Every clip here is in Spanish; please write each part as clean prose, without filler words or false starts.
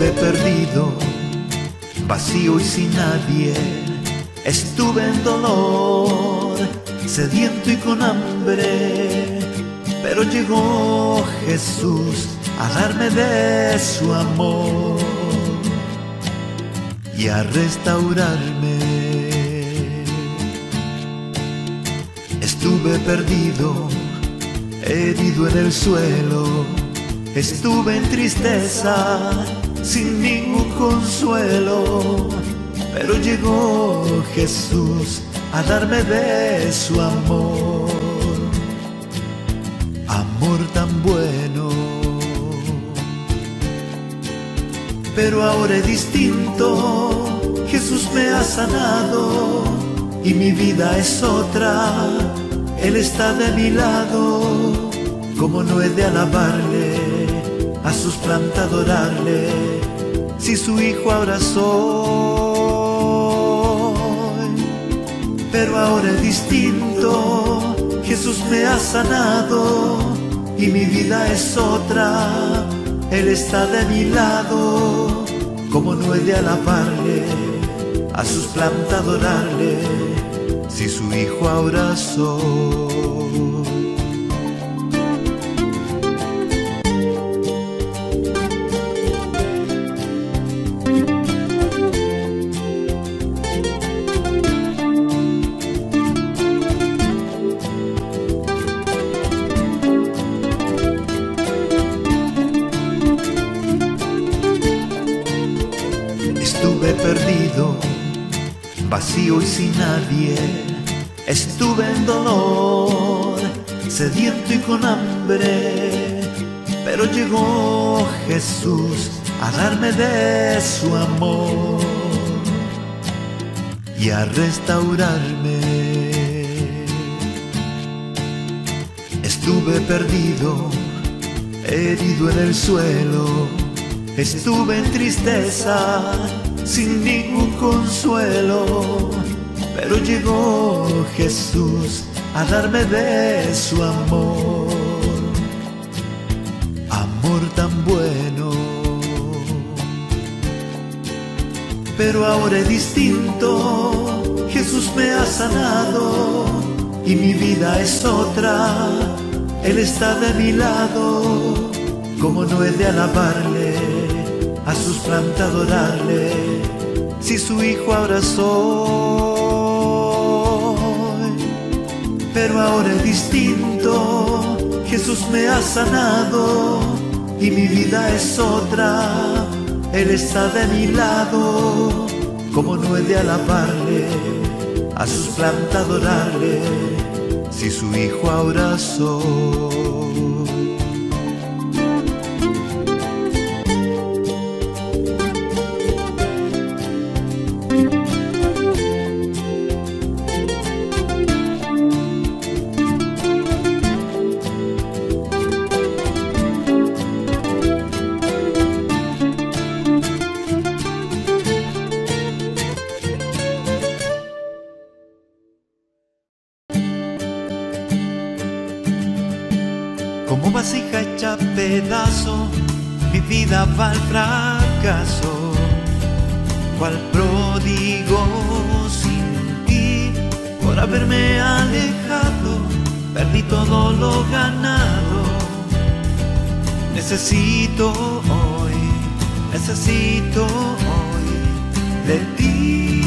Estuve perdido, vacío y sin nadie. Estuve en dolor, sediento y con hambre. Pero llegó Jesús a darme de su amor y a restaurarme. Estuve perdido, herido en el suelo. Estuve en tristeza, sin ningún consuelo. Pero llegó Jesús a darme de su amor. Amor tan bueno. Pero ahora es distinto. Jesús me ha sanado y mi vida es otra. Él está de mi lado. ¿Cómo no he de alabarle, a sus plantas adorarle, si su hijo ahora soy? Pero ahora es distinto. Jesús me ha sanado y mi vida es otra. Él está de mi lado. ¿Cómo no he de alabarle, a sus plantas adorarle, si su hijo ahora soy? Estuve perdido, vacío y sin nadie. Estuve en dolor, sediento y con hambre. Pero llegó Jesús a darme de su amor y a restaurarme. Estuve perdido, herido en el suelo. Estuve en tristeza, sin ningún consuelo. Pero llegó Jesús a darme de su amor. Amor tan bueno. Pero ahora es distinto. Jesús me ha sanado y mi vida es otra. Él está de mi lado. ¿Cómo no he de alabarle, a sus plantas adorarle, si su hijo ahora soy? Pero ahora es distinto. Jesús me ha sanado y mi vida es otra. Él está de mi lado. ¿Cómo no he de alabarle, a sus plantas adorarle, si su hijo ahora soy? Como vasija hecha pedazo, mi vida va al fracaso. Cual pródigo sin ti, por haberme alejado, perdí todo lo ganado. Necesito hoy de ti.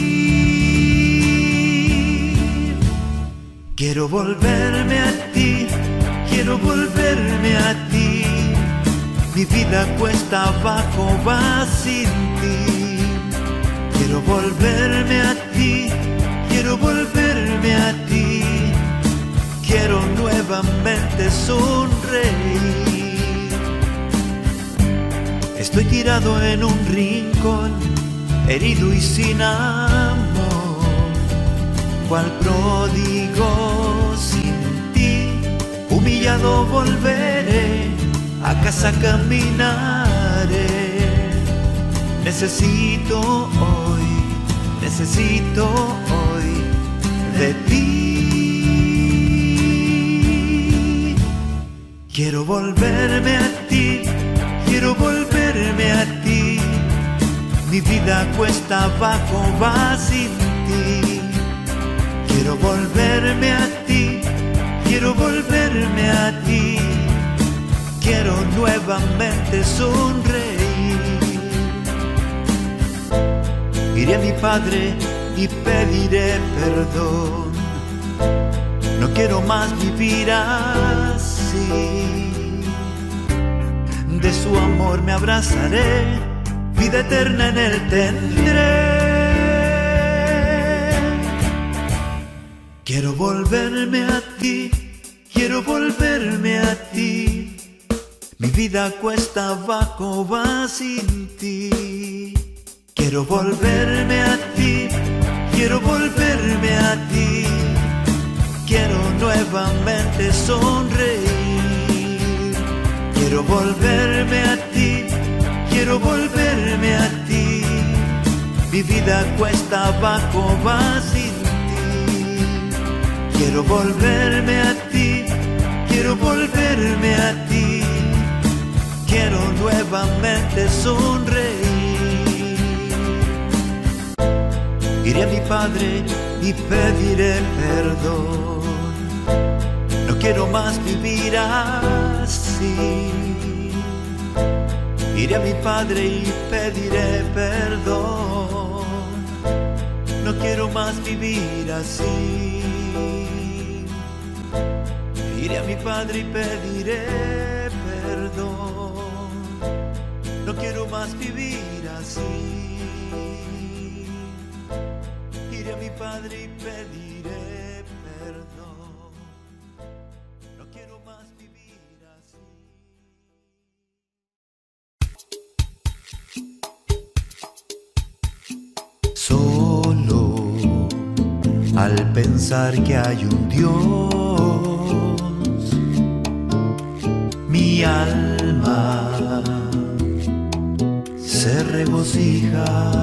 Quiero volverme a ti. Quiero volverme a ti. Mi vida cuesta abajo va sin ti. Quiero volverme a ti. Quiero volverme a ti. Quiero nuevamente sonreír. Estoy tirado en un rincón, herido y sin amor. Cual pródigo sin ti, humillado volveré, a casa caminaré. Necesito hoy de ti. Quiero volverme a ti, quiero volverme a ti. Mi vida cuesta abajo va sin ti. Quiero volverme a ti, quiero volverme a ti. Quiero nuevamente sonreír. Iré a mi Padre y pediré perdón. No quiero más vivir así. De su amor me abrazaré, vida eterna en él tendré. Quiero volverme a ti, quiero volverme a ti. Mi vida cuesta abajo va sin ti. Quiero volverme a ti, quiero volverme a ti. Quiero nuevamente sonreír. Quiero volverme a ti, quiero volverme a ti. Mi vida cuesta abajo va sin ti. Quiero volverme a ti, quiero volverme a ti. Quiero nuevamente sonreír. Iré a mi Padre y pediré perdón. No quiero más vivir así. Iré a mi Padre y pediré perdón. No quiero más vivir así. Iré a mi Padre y pediré perdón. No quiero más vivir así. Iré a mi Padre y pediré perdón. No quiero más vivir así. Solo al pensar que hay un Dios, mi alma se regocija,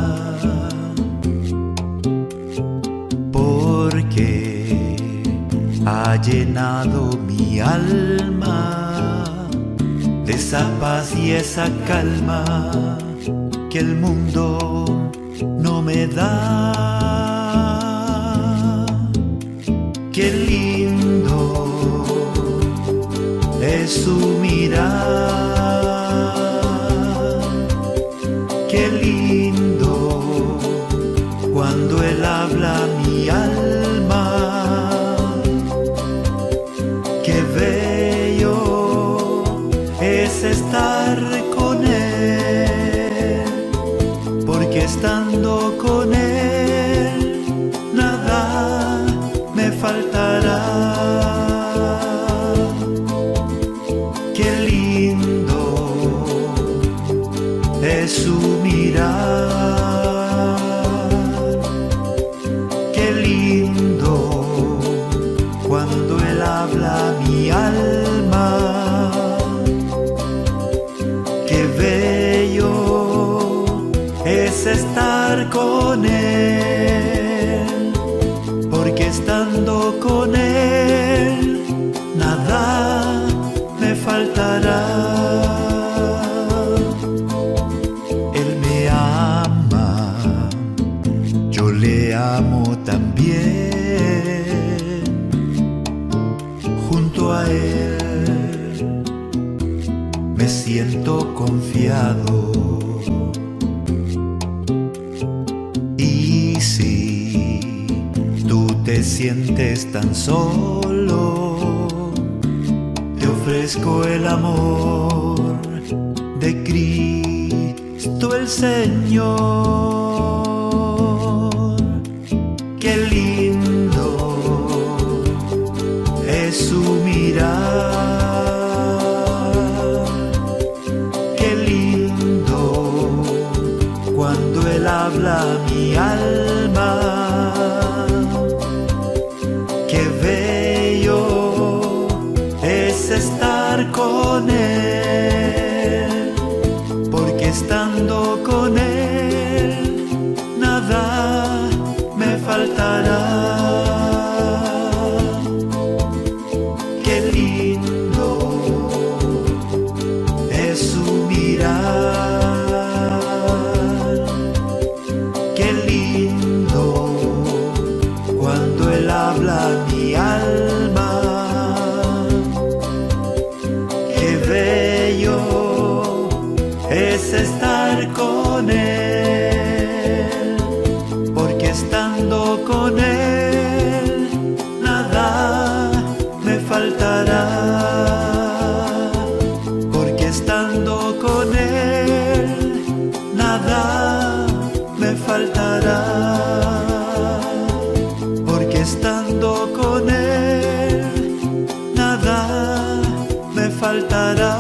porque ha llenado mi alma de esa paz y esa calma que el mundo no me da. Qué lindo es su mirar, qué lindo cuando él habla a mi alma. Qué bello es estar con él, porque estando con él nada me faltará. Qué lindo es su mirar, qué lindo cuando él habla a mi alma. Qué bello es estar con él, porque estando con él nada me faltará. Él me ama, yo le amo también. Junto a él me siento confiado. Y si tú te sientes tan solo, te ofrezco el amor de Cristo el Señor. Qué lindo es su mirar, qué lindo cuando él habla a mi alma. Qué bello es estar con él, porque estando con él nada me faltará. Qué lindo es su mirar, mi alma. Qué bello es estar con Él, porque estando con Él nada me faltará, porque estando con Él nada me faltará, porque estando con Él nada me faltará.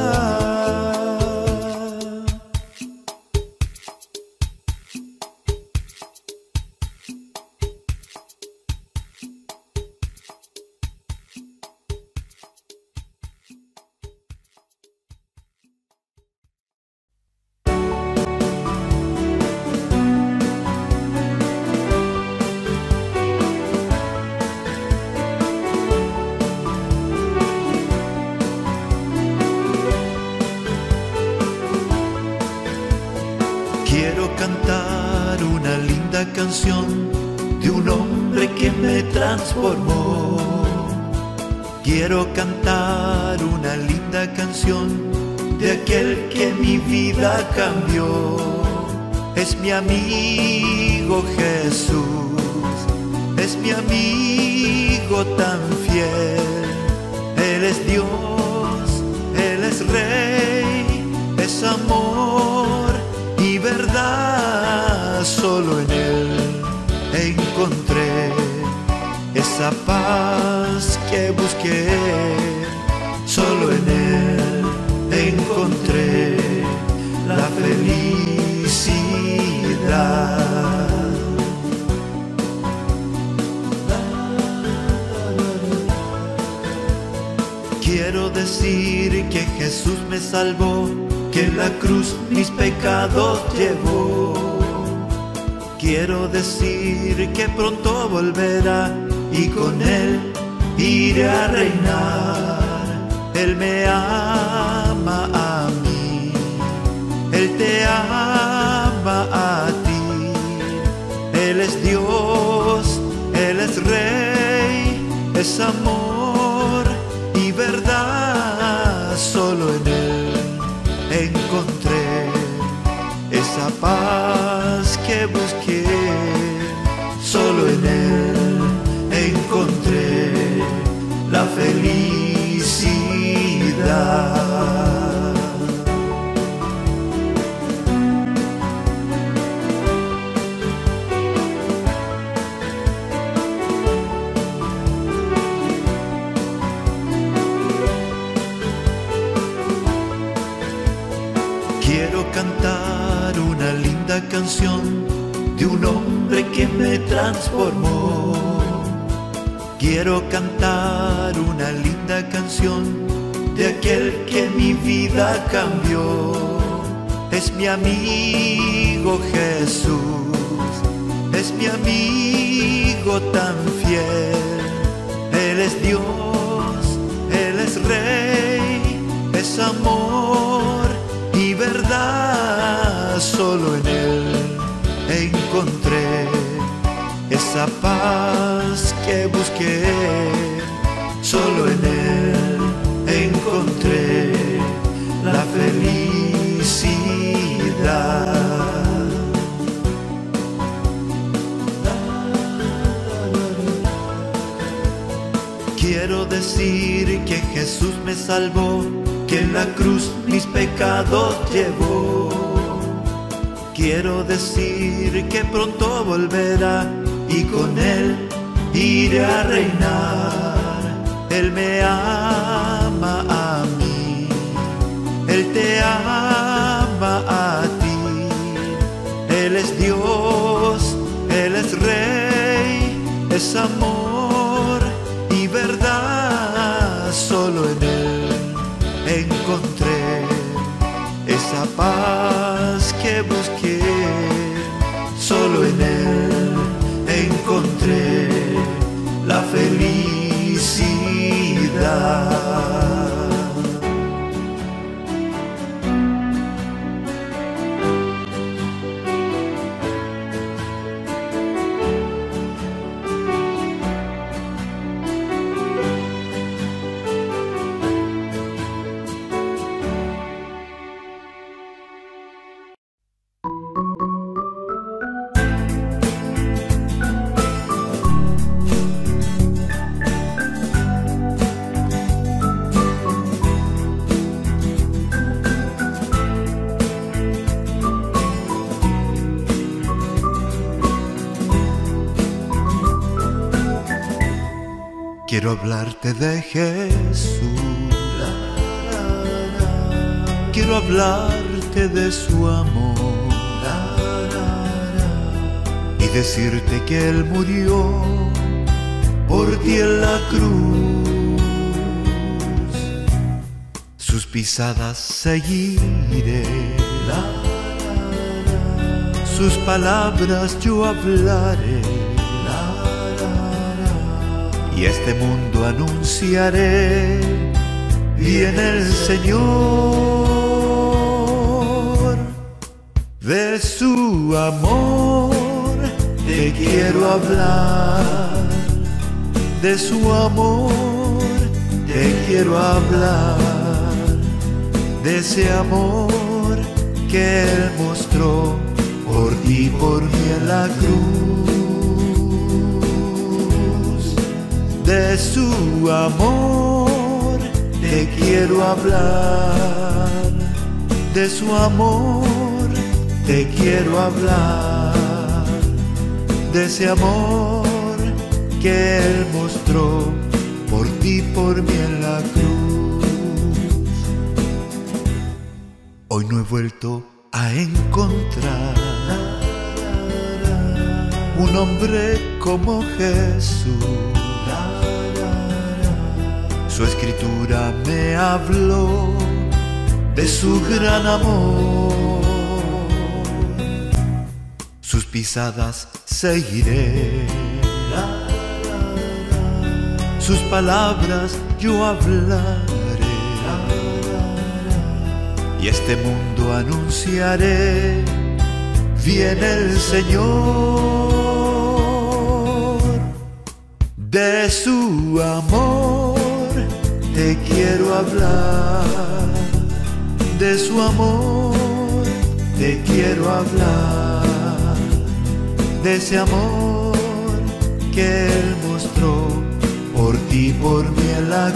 Quiero cantar una linda canción de un hombre que me transformó. Quiero cantar una linda canción de aquel que mi vida cambió. Es mi amigo Jesús, es mi amigo tan fiel. Él es Dios, Él es Rey, es amor y verdad. Solo en Él encontré esa paz que busqué. Solo en Él encontré la felicidad. Quiero decir que Jesús me salvó, que en la cruz mis pecados llevó. Quiero decir que pronto volverá y con Él iré a reinar. Él me ama a mí, Él te ama a ti. Él es Dios, Él es Rey, es amor y verdad. Solo en Él encontré esa paz que busqué. Solo en Él encontré la felicidad. Quiero cantar una linda canción de un hombre que me transformó. Quiero cantar una linda canción de aquel que mi vida cambió. Es mi amigo Jesús, es mi amigo tan fiel. Él es Dios, Él es Rey, es amor y verdad. Solo en Él encontré esa paz que busqué. Solo en Él encontré la felicidad. Quiero decir que Jesús me salvó, que en la cruz mis pecados llevó. Quiero decir que pronto volverá y con Él iré a reinar. Él me ama a mí, Él te ama a ti. Él es Dios, Él es Rey, es amor y verdad. Solo en Él encontré esa paz que busqué. Solo en Él encontré la felicidad. Quiero hablarte de Jesús, quiero hablarte de su amor y decirte que Él murió por ti en la cruz. Sus pisadas seguiré, sus palabras yo hablaré, y este mundo anunciaré, viene el Señor. De su amor te quiero hablar, de su amor te quiero hablar, de ese amor que Él mostró por ti, por mí en la cruz. De su amor te quiero hablar, de su amor te quiero hablar, de ese amor que Él mostró por ti, por mí en la cruz. Hoy no he vuelto a encontrar un hombre como Jesús. Su escritura me habló de su gran amor. Sus pisadas seguiré, sus palabras yo hablaré, y este mundo anunciaré, viene el Señor. De su amor te quiero hablar, de su amor te quiero hablar, de ese amor que Él mostró por ti, por mí en la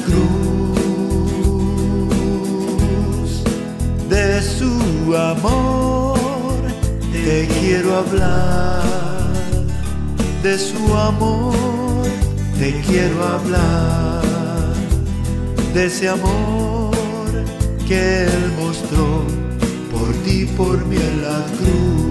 cruz. De su amor te quiero hablar, de su amor te quiero hablar, de ese amor que Él mostró por ti, por mí en la cruz.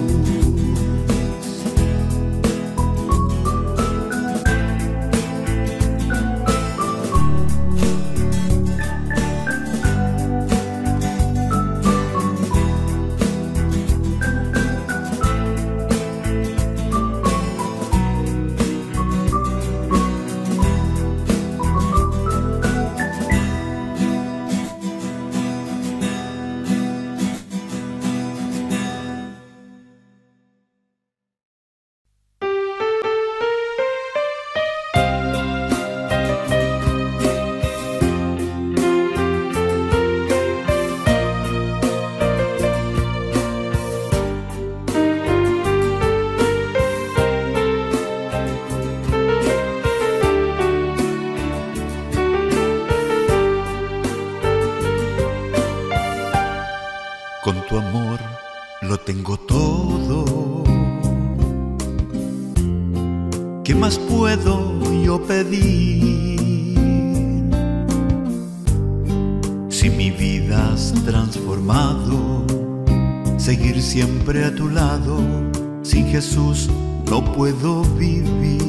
Con tu amor lo tengo todo. ¿Qué más puedo yo pedir? Si mi vida has transformado, seguir siempre a tu lado, sin Jesús no puedo vivir.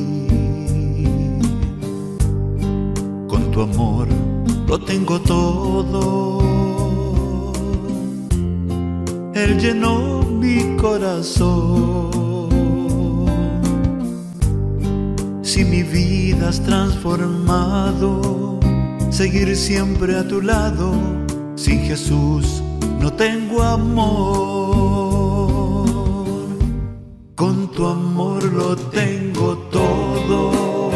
Con tu amor lo tengo todo. Él llenó mi corazón. Si mi vida has transformado, seguir siempre a tu lado, sin Jesús no tengo amor. Con tu amor lo tengo todo.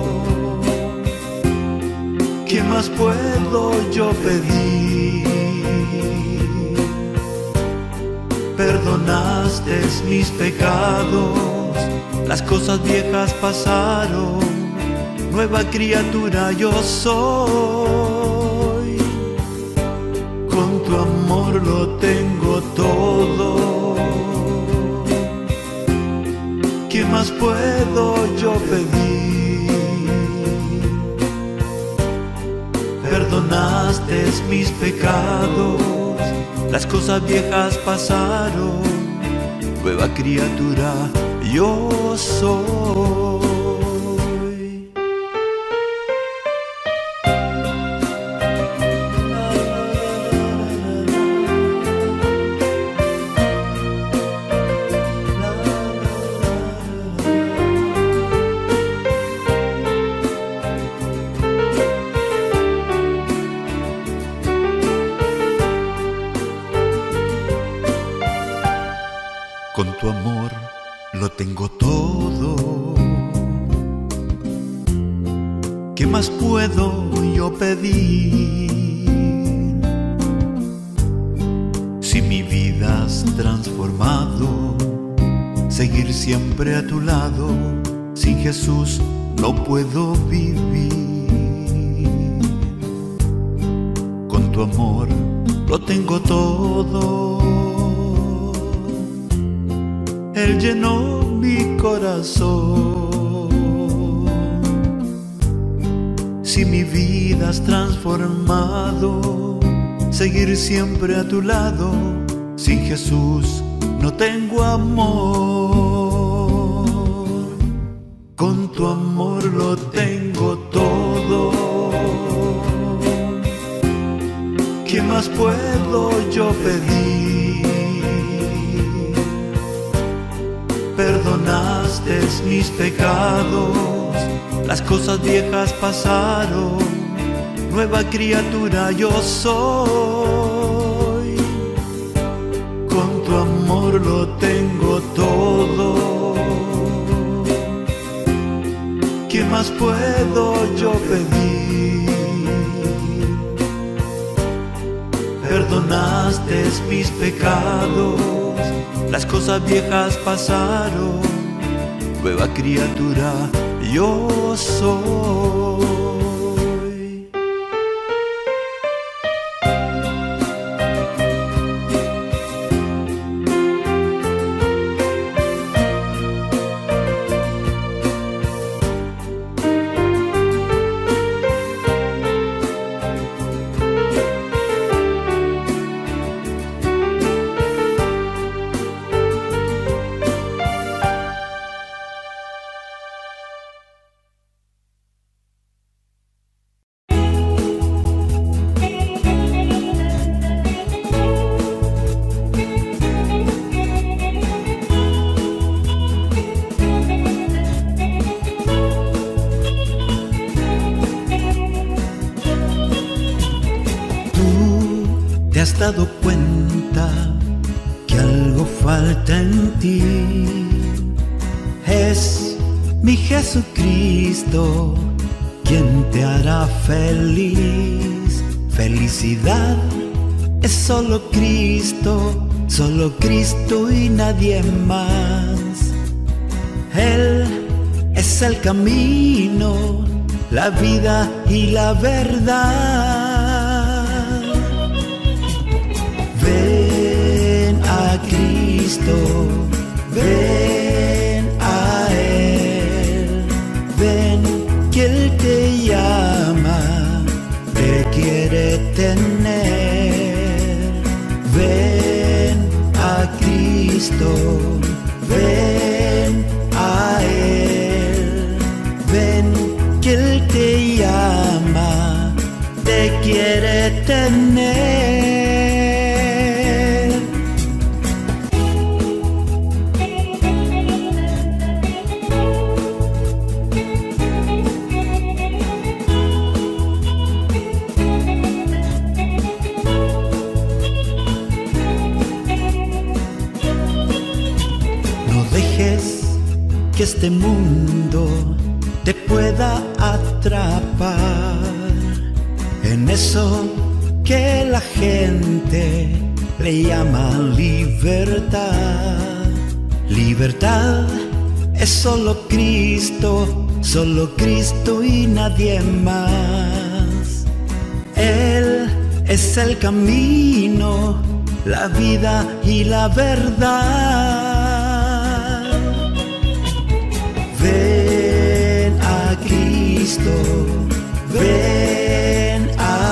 ¿Qué más puedo yo pedir? Perdonaste mis pecados, las cosas viejas pasaron, nueva criatura yo soy. Con tu amor lo tengo todo. ¿Qué más puedo yo pedir? perdonaste mis pecados, las cosas viejas pasaron, nueva criatura yo soy. Con tu amor lo tengo todo. ¿Qué más puedo yo pedir? Si mi vida has transformado, seguir siempre a tu lado, sin Jesús no puedo vivir. Con tu amor lo tengo todo. Él llenó mi corazón. Si mi vida has transformado, seguir siempre a tu lado, sin Jesús no tengo amor. Con tu amor lo tengo todo. ¿Qué más puedo yo pedir? Perdonaste mis pecados, las cosas viejas pasaron, nueva criatura yo soy. Con tu amor lo tengo todo. ¿Qué más puedo yo pedir? Perdonaste mis pecados, las cosas viejas pasaron, nueva criatura yo soy. ¿Te has dado cuenta que algo falta en ti? Es mi Jesucristo quien te hará feliz. Felicidad es solo Cristo y nadie más. Él es el camino, la vida y la verdad. Ven a Cristo, ven a Él, ven que Él te llama, te quiere tener. Ven a Cristo, ven a Él, ven que Él te llama, te quiere tener. Que este mundo te pueda atrapar en eso que la gente le llama libertad. Libertad es solo Cristo y nadie más. Él es el camino, la vida y la verdad. Ven a Cristo, ven a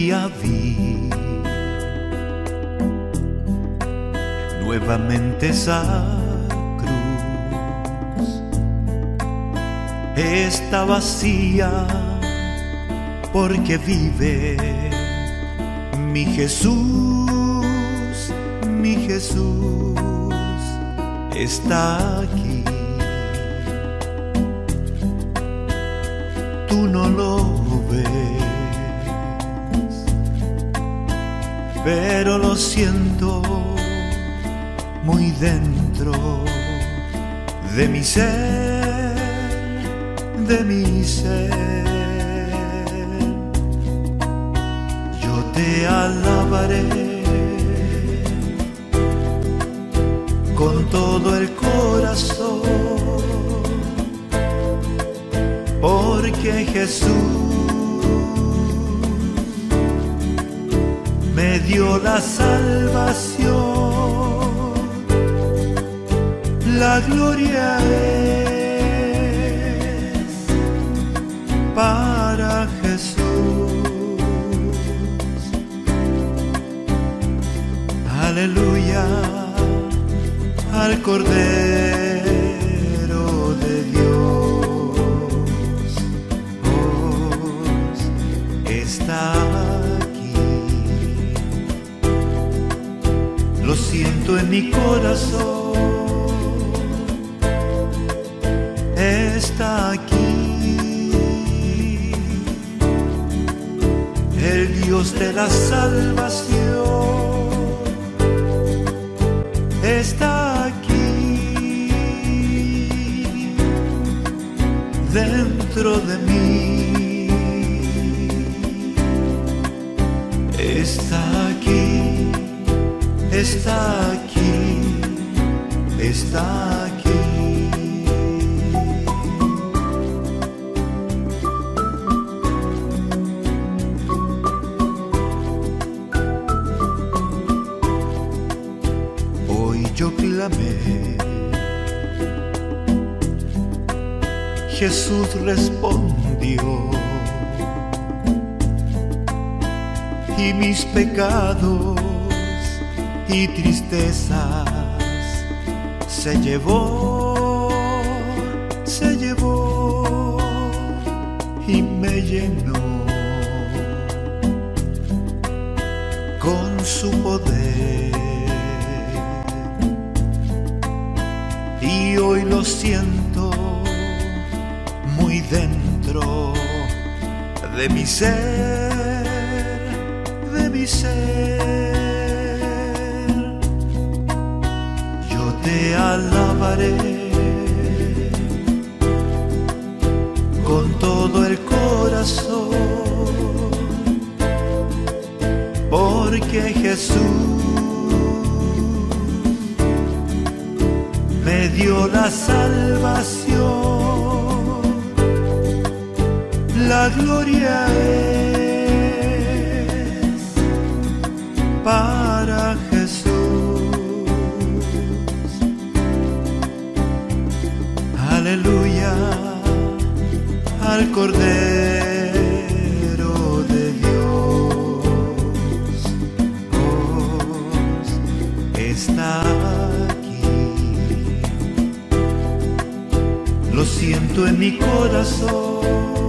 día vi nuevamente esa cruz. Está vacía porque vive mi Jesús, mi Jesús está aquí. Tú no lo ves, pero lo siento muy dentro de mi ser, de mi ser. Yo te alabaré con todo el corazón, porque Jesús me dio la salvación. La gloria es para Jesús. Aleluya al Cordero de Dios. Está aquí. Lo siento en mi corazón. Está aquí el Dios de la salvación. Está aquí dentro de mí. Está aquí, está aquí, está aquí. Yo clamé, Jesús respondió, y mis pecados y tristezas se llevó y me llenó con su poder. Y hoy lo siento muy dentro de mi ser, de mi ser. Yo te alabaré con todo el corazón, porque Jesús me dio la salvación. La gloria es para Jesús. Aleluya al Cordero de Dios. Está lo siento en mi corazón.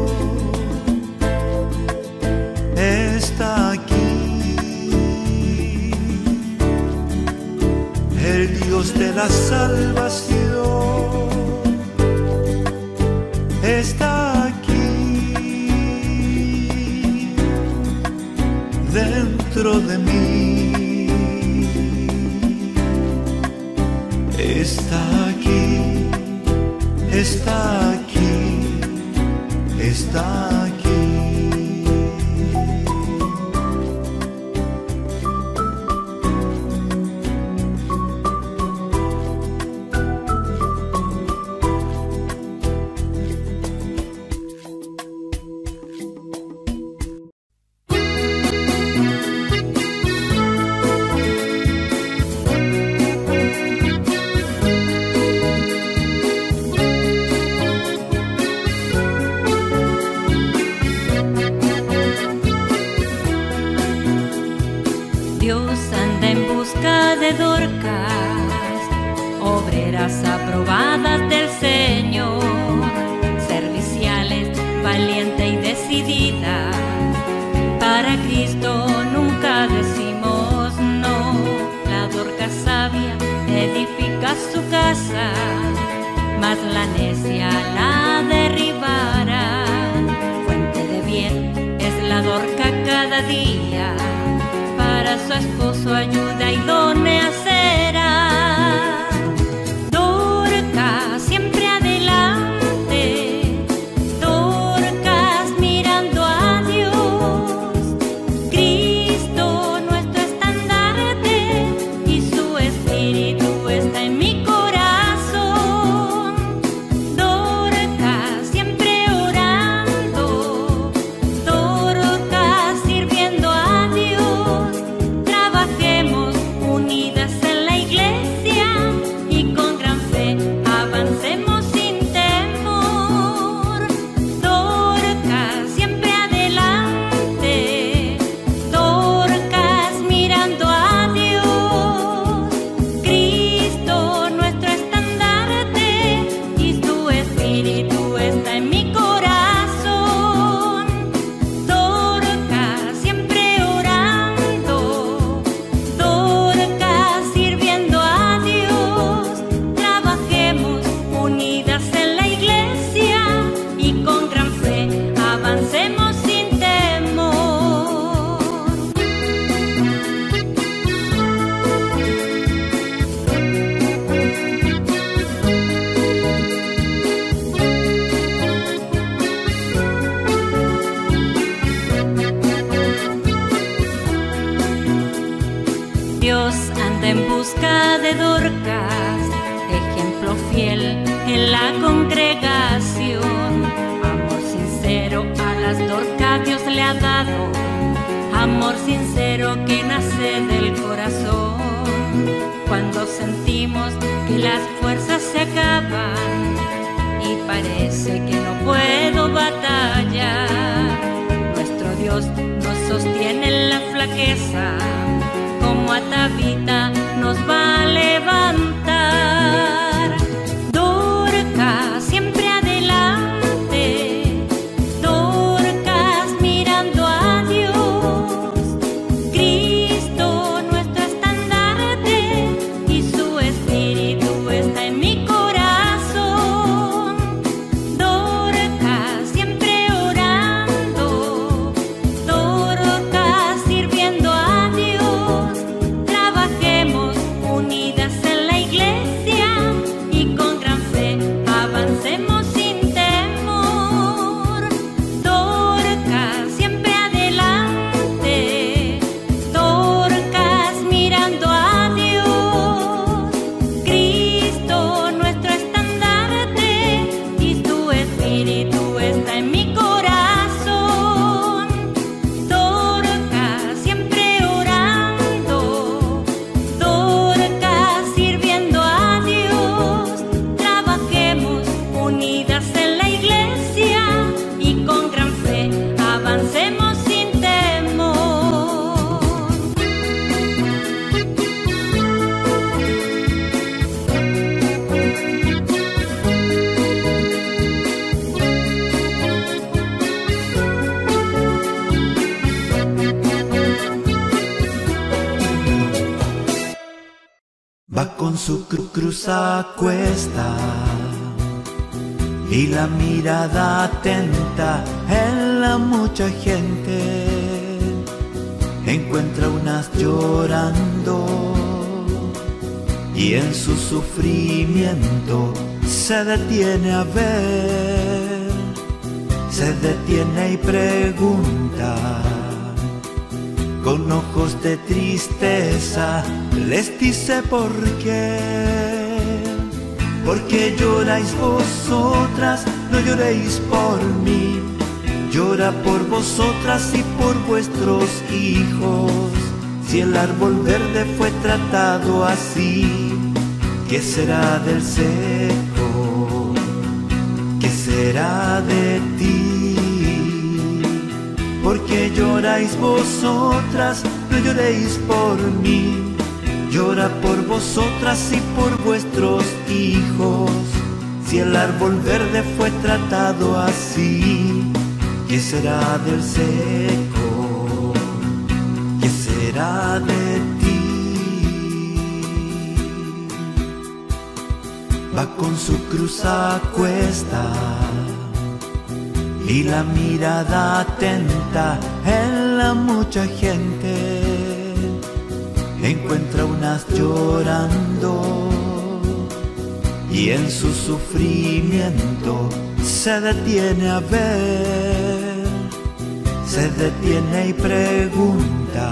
Está aquí el Dios de la salvación. Está aquí dentro de mí. Está aquí. Está aquí, está aquí. la derribara. Fuente de bien es la Dorca cada día, para su esposo ayuda idónea será. Dorcas siempre adelante, Dorcas mirando a Dios, Cristo nuestro estandarte y su espíritu está en mi corazón. Dorcas siempre orando, Dorcas sirviendo a Dios. Trabajemos unidas en la iglesia y con gran fe avancemos sin temor. Dorcas siempre adelante, Dorcas mirando a Dios, Cristo nuestro estandarte y su espíritu está en mi corazón. Dorcas siempre orando, Dorcas sirviendo a Dios. Trabajemos unidas en la iglesia y con gran fe avancemos sin temor. Dios anda en busca de Dorcas, ejemplo fiel en la congregación. Amor sincero a las Dorcas Dios le ha dado, amor sincero que nace del corazón. Cuando sentimos que las fuerzas se acaban y parece que no puedo batallar, nuestro Dios nos sostiene en la flaqueza, como a Tabita nos va a levantar. Dorcas siempre adelante, Dorcas mirando a Dios, Cristo nuestro estandarte y su espíritu está en mi corazón. Dorcas siempre orando, Dorcas sirviendo a Dios. Trabajemos unidas en la iglesia y con gran fe avancemos sin temor. Dorcas siempre adelante, Dorcas mirando a Dios, Cristo nuestro estandarte y su espíritu está en mi corazón. Dorcas siempre orando, Dorcas sirviendo a Dios. Trabajemos unidas en la iglesia y con gran fe avancemos sin temor. Va con su cruz a cuesta y la mirada atenta en la mucha gente. Encuentra unas llorando y en su sufrimiento se detiene a ver, se detiene y pregunta. Con ojos de tristeza les dice por qué. ¿Por qué lloráis vosotras? No lloréis por mí. Llora por vosotras y por vuestros hijos. Si el árbol verde fue tratado así, ¿qué será del seco? ¿Qué será de ti? ¿Por qué lloráis vosotras? No lloréis por mí. Llora por vosotras y por vuestros hijos. Si el árbol verde fue tratado así, ¿qué será del seco? ¿Qué será de ti? va con su cruz a cuesta y la mirada atenta en la mucha gente encuentra unas llorando y en su sufrimiento se detiene a ver, se detiene y pregunta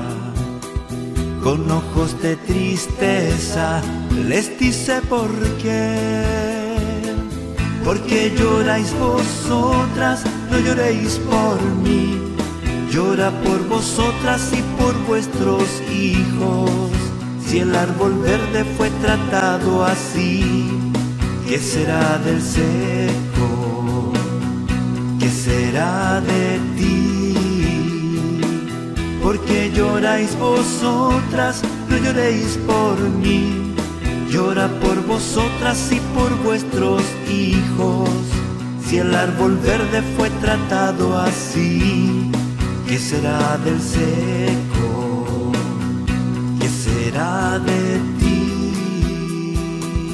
con ojos de tristeza, les dice por qué. ¿Por qué lloráis vosotras? No lloréis por mí. Llora por vosotras y por vuestros hijos. Si el árbol verde fue tratado así, ¿qué será del seco? ¿Qué será de ti? ¿Por qué lloráis vosotras? No lloréis por mí. Llora por vosotras y por vuestros hijos. Si el árbol verde fue tratado así, ¿qué será del seco? ¿Qué será de ti?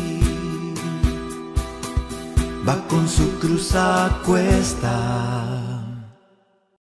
Va con su cruz a cuesta